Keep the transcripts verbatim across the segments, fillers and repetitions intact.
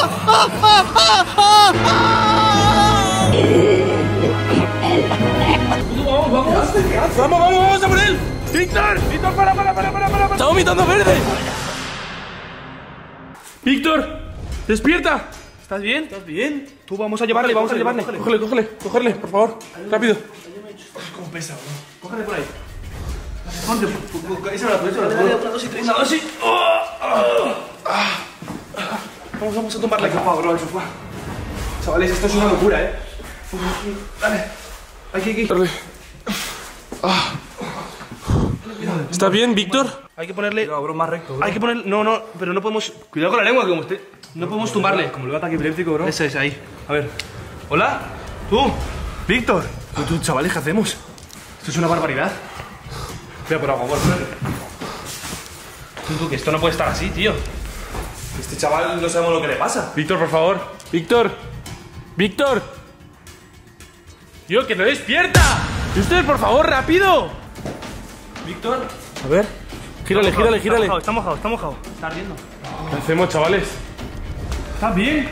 Vamos, vamos, vamos, vamos, vamos a por él. Víctor, Víctor, para, para, para, para, para. Está vomitando verde. Víctor, despierta. ¿Estás bien? ¿Estás bien? Tú vamos a llevarle, vamos a llevarle. Cógele, cógele, cógele, por favor. Rápido. ¿Cómo pesa, bro? Cógele por ahí. Ponte, ese brazo, ese brazo. Una dosis, tres. Una dosis. Vamos, vamos a tomarle el sofá, bro, al sofá. Chavales, esto es una locura, eh. Dale. Aquí, aquí. Dale. Ah. ¿Estás bien, Víctor? Hay que ponerle... No, bro, más recto, bro. Hay que ponerle... No, no, pero no podemos... Cuidado con la lengua, que como usted... No podemos tumbarle. Como le da ataque epiléptico, bro. Ese es, ahí. A ver. ¿Hola? ¿Tú? ¿Víctor? ¿Tú, tú, chavales, qué hacemos? Esto es una barbaridad. Voy a por agua, bueno, Tú, tú, que esto no puede estar así, tío. Este chaval no sabemos lo que le pasa. Víctor, por favor. Víctor. Víctor. Tío, que no despierta. Víctor, por favor, rápido. Víctor. A ver. Gírale, gírale, gírale. Está mojado, está mojado. Está ardiendo. ¿Qué hacemos, chavales? ¿Estás bien?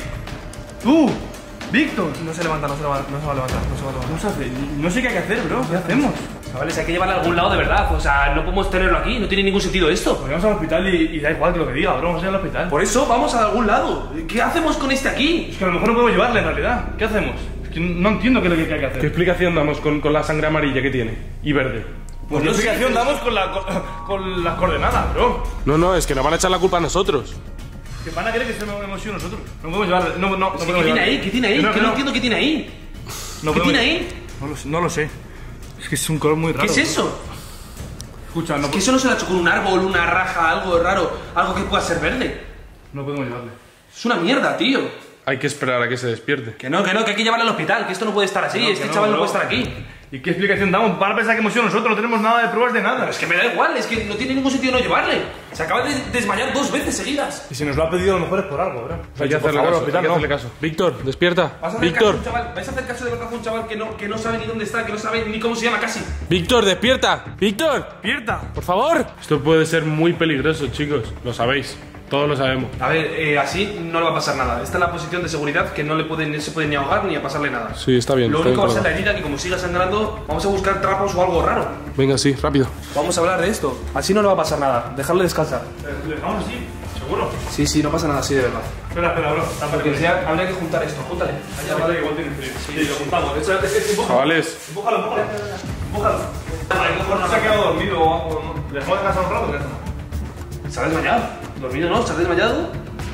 ¿Tú? Víctor. No se levanta, no se, levanta, no se va a levantar, no se va a levantar. No, se hace, no sé qué hay que hacer, bro. ¿Qué hacemos? Chavales, hay que llevarle a algún lado de verdad. O sea, no podemos tenerlo aquí. No tiene ningún sentido esto. Pues vamos al hospital y, y da igual que lo que diga, bro. Vamos a ir al hospital. Por eso, vamos a algún lado. ¿Qué hacemos con este aquí? Es que a lo mejor no podemos llevarle en realidad. ¿Qué hacemos? Es que no entiendo qué es lo que hay que hacer. ¿Qué explicación damos con, con la sangre amarilla que tiene? Y verde. Pues ¿qué explicación damos con, la, con, con las coordenadas, bro? No, no, es que nos van a echar la culpa a nosotros. Que van a querer que se hemos sido nosotros. No podemos llevarle. No, no, no podemos llevarle. ¿Qué tiene ahí? ¿Qué tiene ahí? Que no, que no entiendo qué tiene ahí. No ¿Qué tiene ahí? No lo, no lo sé. Es que es un color muy raro. ¿Qué es eso? Escucha, no. Es que eso no se lo ha hecho con un árbol, una raja, algo raro, algo que pueda ser verde. No podemos llevarle. Es una mierda, tío. Hay que esperar a que se despierte. Que no, que no, que hay que llevarle al hospital, que esto no puede estar así, no, este no, chaval no, no puede estar aquí. ¿Y qué explicación damos? Van a pensar que hemos sido nosotros, no tenemos nada de pruebas de nada. Pero es que me da igual, es que no tiene ningún sentido no llevarle. Se acaba de desmayar dos veces seguidas. Y si nos lo ha pedido a lo mejor es por algo, ¿verdad? Hay que hacerle caso, hay que hacerle caso. Víctor, despierta. Víctor. ¿Vais a hacer caso de verdad a un chaval que no, que no sabe ni dónde está, que no sabe ni cómo se llama casi? Víctor, despierta. Víctor, despierta. Por favor. Esto puede ser muy peligroso, chicos. Lo sabéis. Todos lo sabemos. A ver, eh, así no le va a pasar nada. Esta es la posición de seguridad que no le pueden, no se puede ni ahogar ni a pasarle nada. Sí, está bien. Lo único va a ser la herida, que como siga sangrando, vamos a buscar trapos o algo raro. Venga, sí, rápido. Vamos a hablar de esto. Así no le va a pasar nada. Dejarle descansar. ¿Le dejamos así? ¿Seguro? Sí, sí, no pasa nada así de verdad. Espera, espera, bro. Porque ya habría que juntar esto. Júntale. Allá, vale, que igual tiene frío. Sí, lo juntamos. Chavales. Empújalo, empújalo. Empújalo. A lo mejor no se ha quedado dormido o algo. ¿Le dejamos descansar un rato? ¿Qué hacemos? ¿Se ha desmayado? ¿Dormido no? ¿Se ha desmayado?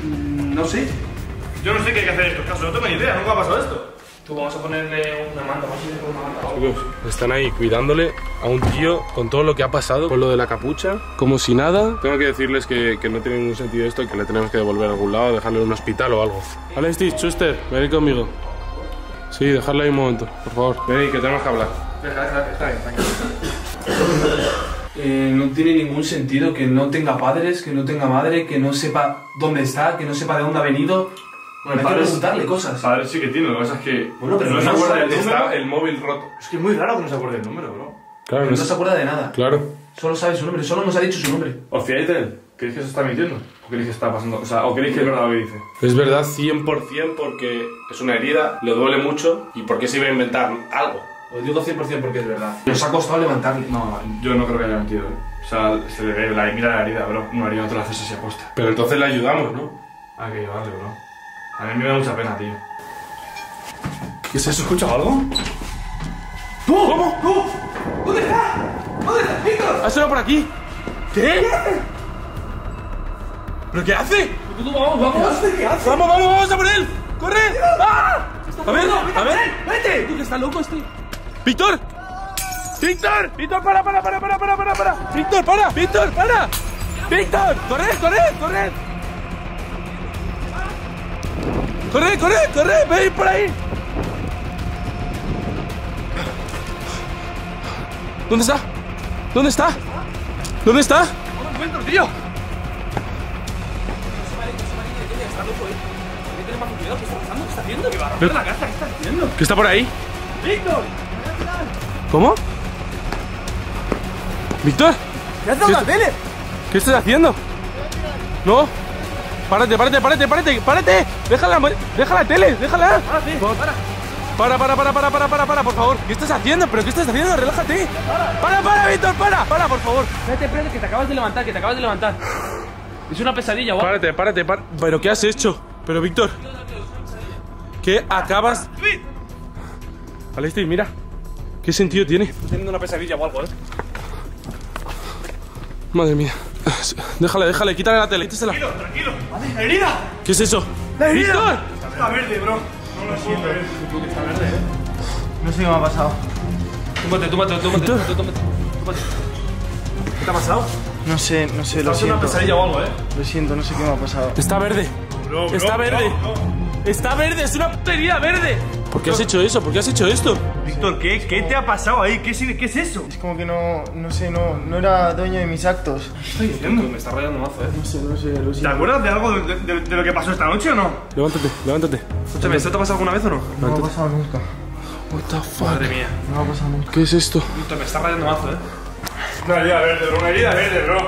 No sé. Yo no sé qué hay que hacer en estos casos, no tengo ni idea, nunca ha pasado esto. Tú vamos a ponerle una manta, vamos a ir con una manta. Chicos, están ahí cuidándole a un tío con todo lo que ha pasado, con lo de la capucha, como si nada. Tengo que decirles que, que no tiene ningún sentido esto y que le tenemos que devolver a algún lado, dejarle en un hospital o algo. Vale, Steve, Schuster, venid conmigo. Sí, dejarle ahí un momento, por favor. Venid, que tenemos que hablar. Deja, deja, está bien, tranquilo. Eh, no tiene ningún sentido que no tenga padres, que no tenga madre, que no sepa dónde está, que no sepa de dónde ha venido. Bueno, hay que preguntarle cosas. Padres sí que tiene, lo que pasa es que bueno, pero no, no se acuerda del número. Está el móvil roto. Es que es muy raro que no se acuerde del número, bro. Claro, no, no se acuerda de nada. Claro. Solo sabe su nombre, solo nos ha dicho su nombre. ¿Os fiáis de él? ¿Creéis que se está mintiendo? ¿O creéis que está pasando? O sea, ¿o creéis que es verdad lo que dice? Es verdad cien por cien porque es una herida, le duele mucho y porque se iba a inventar algo. Os digo cien por cien porque es verdad. Nos ha costado levantarle. No, yo no creo que haya mentido. O sea, se le ve la mira la herida, bro. Una herida no te la haces si se apuesta. Pero entonces le ayudamos, ¿no? Hay que ayudarle, bro. A mí me da mucha pena, tío. ¿Qué es eso? ¿Escuchas algo? ¡Tú! ¿Cómo? ¡Tú! ¿Dónde está? ¿Dónde está, Víctor? ¿Ha sonado por aquí? ¿Qué? ¿Qué hace? ¿Pero qué hace? Tú, tú, vamos, vamos. ¿Qué hace? ¿Qué hace? Vamos, vamos, vamos a por él. ¡Corre! ¡Ah! A ver, a ver. ¡Vete! ¿Tú que está loco este? ¡Víctor! ¡Víctor! ¡Víctor, para, para, para, para, para, para, para! ¡Víctor, para! ¡Víctor, para! ¡Víctor! ¡Corred, corred, corred! ¡Corred, corred, corred! ¡Ven por ahí! ¿Dónde está? ¿Dónde está? ¿Dónde está? ¡Un momento, tío! No se vale, no se vale, está loco, eh. Hay que tener más cuidado. ¿Qué está pasando? ¿Qué está haciendo? ¿Qué va a romper la casa? ¿Qué está haciendo? ¿Qué está por ahí? ¡Víctor! ¿Cómo? ¿Víctor? ¿Qué haces con la tele? ¿Qué estás haciendo? ¿No? Párate, párate, párate, párate, párate. Déjala, déjala la tele, déjala. Párate, para. Para, para, para, para, para, para, para, por favor. ¿Qué estás haciendo? ¿Pero qué estás haciendo? Relájate. Para, para, para, Víctor, para, para, por favor. Espérate, espérate, que te acabas de levantar, que te acabas de levantar. Es una pesadilla, guau. Párate, párate, párate. ¿Pero qué has hecho? Pero, Víctor, ¿qué acabas? Alexis, mira. ¿Qué sentido tiene? Estoy teniendo una pesadilla o algo, eh. Madre mía. Déjale, déjale, quítale la tele, quítesela. Tranquilo, tranquilo. ¡La herida! ¿Qué es eso? ¡La herida! ¡Víctor! Está verde, bro. No lo siento. Está verde, eh. No sé qué me ha pasado. Túmate, túmate, túmate, túmate, túmate. ¿Qué te ha pasado? No sé, no sé, Está lo haciendo una siento. pesadilla o algo, eh. Lo siento, no sé qué me ha pasado. Está verde. Bro, bro, Está verde. bro, bro. Está verde, es una putería verde. ¿Por qué has hecho eso? ¿Por qué has hecho esto? Víctor, ¿qué, ¿qué te ha pasado ahí? ¿Qué, es- qué es eso? Es como que no, no sé, no, no era dueño de mis actos. Estoy diciendo. Me está rayando mazo, eh. No sé, no sé, lo ¿Te siento. acuerdas de algo de, de- de lo que pasó esta noche o no? Levántate, levántate. Escúchame, ¿esto te ha pasado alguna vez o no? No me ha pasado nunca. What the fuck? Madre mía. No me ha pasado nunca. ¿Qué es esto? Víctor, me está rayando mazo, eh. Una herida verde, bro, una herida verde, bro.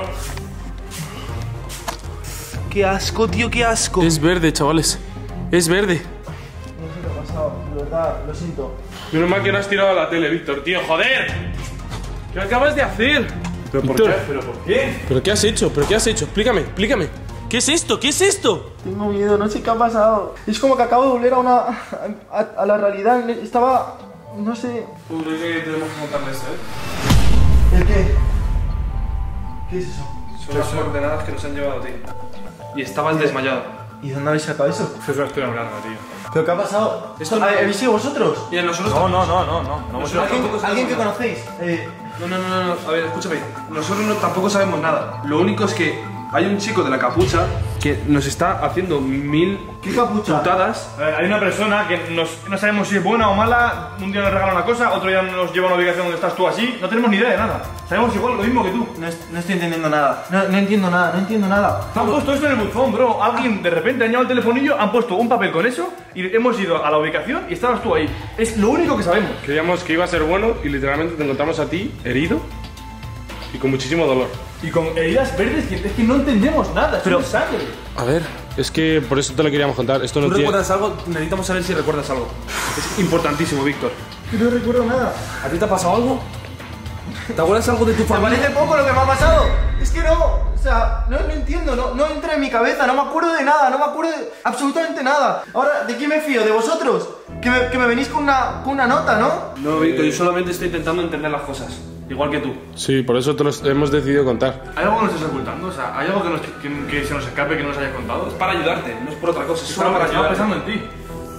Qué asco, tío, qué asco. Es verde, chavales. Es verde. No sé qué ha pasado, de verdad, lo siento. Menos mal que no has tirado la tele, Víctor, tío, joder. ¿Qué acabas de hacer? ¿Pero por Víctor, qué? ¿Pero por qué? ¿Pero qué has hecho? ¿Pero qué has hecho? Explícame, explícame. ¿Qué es esto? ¿Qué es esto? Tengo miedo, no sé qué ha pasado. Es como que acabo de volver a una. a, a la realidad. Estaba. no sé. Tú creo que tenemos que montarle esto, eh. ¿El qué? ¿Qué es eso? Son las coordenadas que nos han llevado a ti. Y estabas desmayado. ¿Y dónde habéis sacado eso? Eso es lo que estoy hablando, tío. ¿Pero qué ha pasado? Esto no- ¿Habéis sido vosotros? Y nosotros No, no, no, no, no. no Nosotros ¿Alguien, tampoco alguien que sabemos conocéis? Eh, No, no, no, no, no, a ver, escúchame. Nosotros no, tampoco sabemos nada. Lo único es que hay un chico de la capucha que nos está haciendo mil ¿Qué capucha? putadas. A ver, hay una persona que nos, no sabemos si es buena o mala. Un día nos regala una cosa, otro día nos lleva a una ubicación donde estás tú así. No tenemos ni idea de nada. Sabemos igual lo mismo que tú. No, es- no estoy entendiendo nada. No, no entiendo nada, no entiendo nada. Han puesto esto en el buzón, bro. Alguien de repente ha añadido el telefonillo, han puesto un papel con eso y hemos ido a la ubicación y estabas tú ahí. Es lo único que sabemos. Creíamos que iba a ser bueno y literalmente te encontramos a ti herido y con muchísimo dolor. Y con heridas verdes que es que no entendemos nada. Pero sangre. A ver, es que por eso te lo queríamos contar. Esto no ¿Tú tiene... recuerdas algo? Necesitamos saber si recuerdas algo. Es importantísimo, Víctor. Que no recuerdo nada. ¿A ti te ha pasado algo? ¿Te acuerdas algo de tu ¿Te familia? parece poco lo que me ha pasado? Es que no, o sea, no lo entiendo, no, no entra en mi cabeza, no me acuerdo de nada, no me acuerdo de absolutamente nada. Ahora, ¿de quién me fío? ¿De vosotros? Que me, que me venís con una, con una nota, ¿no? No, Víctor, yo solamente estoy intentando entender las cosas. Igual que tú. Sí, por eso te lo hemos decidido contar. ¿Hay algo que nos estés ocultando? O sea, ¿hay algo que, nos- que- que se nos escape que no nos hayas contado? Es para ayudarte, no es por otra cosa. Es solo para ayudarte. Estaba pensando en ti.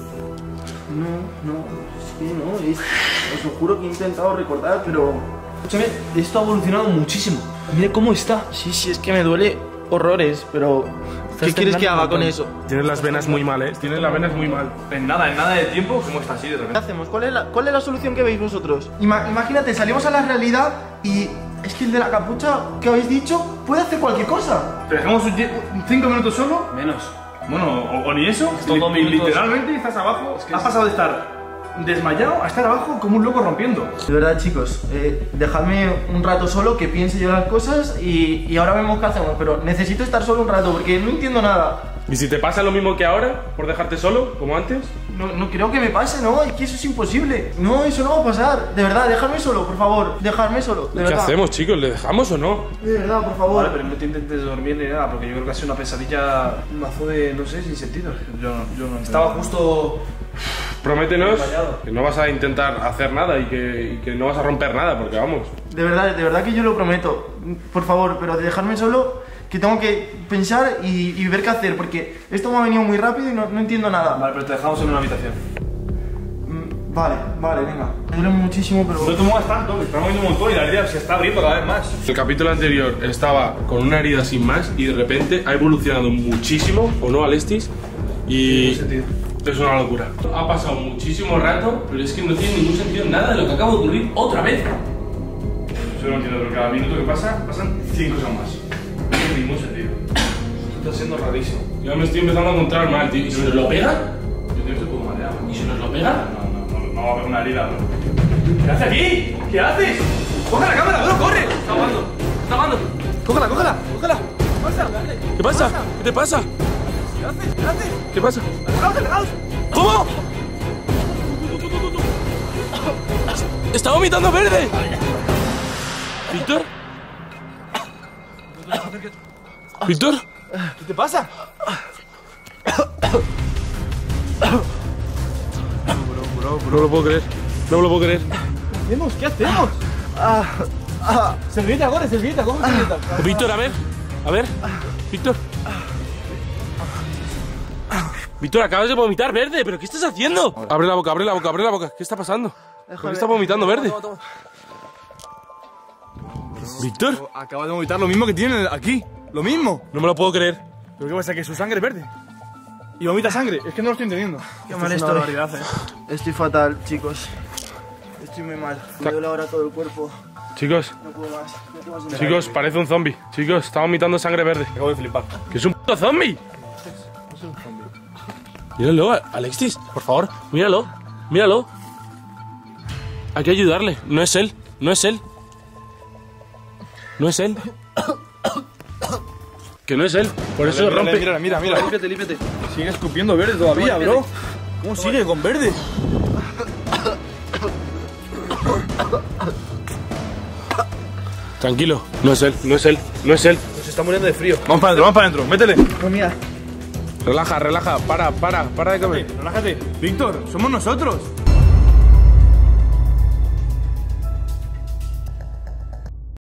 No, no, es que no, es, os lo juro que he intentado recordar, pero... Escúchame, esto ha evolucionado muchísimo. Mira cómo está. Sí, sí, es que me duele horrores, pero... ¿Qué quieres que haga con eso? Tienes las venas muy mal, ¿eh? Tienes las venas muy mal. En nada, en nada de tiempo, ¿cómo está así de ¿Qué repente? hacemos? ¿Cuál es la, cuál es la solución que veis vosotros? Ima- imagínate, salimos a la realidad y... Es que el de la capucha que habéis dicho puede hacer cualquier cosa. ¿Te dejamos un die- un cinco minutos solo? Menos. Bueno, o, o ni eso. Estos dos Li- minutos- Literalmente estás abajo. Has pasado de estar desmayado a estar abajo como un loco rompiendo. De verdad, chicos, eh, dejadme un rato solo que piense yo las cosas y, y ahora vemos qué hacemos. Pero necesito estar solo un rato porque no entiendo nada. ¿Y si te pasa lo mismo que ahora, por dejarte solo, como antes? No, no creo que me pase, no, es que eso es imposible. No, eso no va a pasar. De verdad, dejadme solo, por favor. Dejadme solo, de ¿Qué verdad. hacemos, chicos? ¿Le dejamos o no? De verdad, por favor. Vale, pero no te intentes dormir ni nada, porque yo creo que ha sido una pesadilla, un mazo de, no sé, sin sentido. Yo, yo no Estaba justo. Prométenos Desmayado. que no vas a intentar hacer nada y que, y que no vas a romper nada, porque vamos. De verdad, de verdad que yo lo prometo. Por favor, pero dejadme solo, que tengo que pensar y, y ver qué hacer, porque esto me ha venido muy rápido y no, no entiendo nada. Vale, pero te dejamos en una habitación. Mm, Vale, vale, venga. Me duele muchísimo, pero... No te muevas tanto, que estamos viendo un montón y la herida se está abriendo cada vez más. El capítulo anterior estaba con una herida sin más y de repente ha evolucionado muchísimo, ¿o no, Alestis? Y es una locura. Ha pasado muchísimo rato, pero es que no tiene ningún sentido nada de lo que acabo de ocurrir otra vez. Yo no entiendo, pero cada minuto que pasa, pasan cinco cosas más. No tiene ningún sentido. Esto está siendo rarísimo. Yo me estoy empezando a encontrar mal, tío. ¿Y si nos lo pega? Yo tengo un poco mareado. ¿Y si nos lo pega? No, no, no, no va a haber una herida, bro. ¿Qué haces aquí? ¿Qué haces? ¡Coge la cámara, bro! ¡Corre! Está ahogando. Está ahogando. Cógela, cógela, cógela. ¿Qué pasa? ¿Qué te pasa? ¿Qué haces? ¿Qué haces? ¿Qué pasa? ¡Alejaos, alejaos! ¿Cómo? ¡Está vomitando verde! ¿Víctor? ¿Víctor? ¿Qué te pasa? No lo puedo creer. No me lo puedo creer. ¿Qué hacemos? ¿Qué hacemos? Servilleta, corre, servilleta, coge servilleta. Víctor, a ver. A ver. Víctor. Víctor, acabas de vomitar verde, ¿pero qué estás haciendo? Abre la boca, abre la boca, abre la boca. ¿Qué está pasando? ¿Por qué estás vomitando verde? ¿Víctor? Acaba de vomitar lo mismo que tiene aquí. Lo mismo. No me lo puedo creer. ¿Pero qué pasa? Que su sangre es verde. Y vomita sangre. Es que no lo estoy entendiendo. Qué mal Esto es una estoy. barbaridad, eh. Estoy fatal, chicos. Estoy muy mal. Me duele ahora todo el cuerpo. Chicos, No puedo más. No puedo más. chicos, parece un zombie. Chicos, está vomitando sangre verde. Acabo de flipar. ¿Que es un puto zombie? Míralo, Alexis, por favor, míralo, míralo. Hay que ayudarle. No es él, no es él. No es él. Que no es él. Por eso Mira, rompe. Mira, mira, mira. Límpiate, límpiate. Sigue escupiendo verde todavía, bro. ¿Cómo sigue con verde? Tranquilo, no es él, no es él, no es él. Se está muriendo de frío. Vamos para adentro, vamos para adentro. Métele. No, mira. Relaja, relaja, para, para, para de comer. Relájate. Víctor, somos nosotros.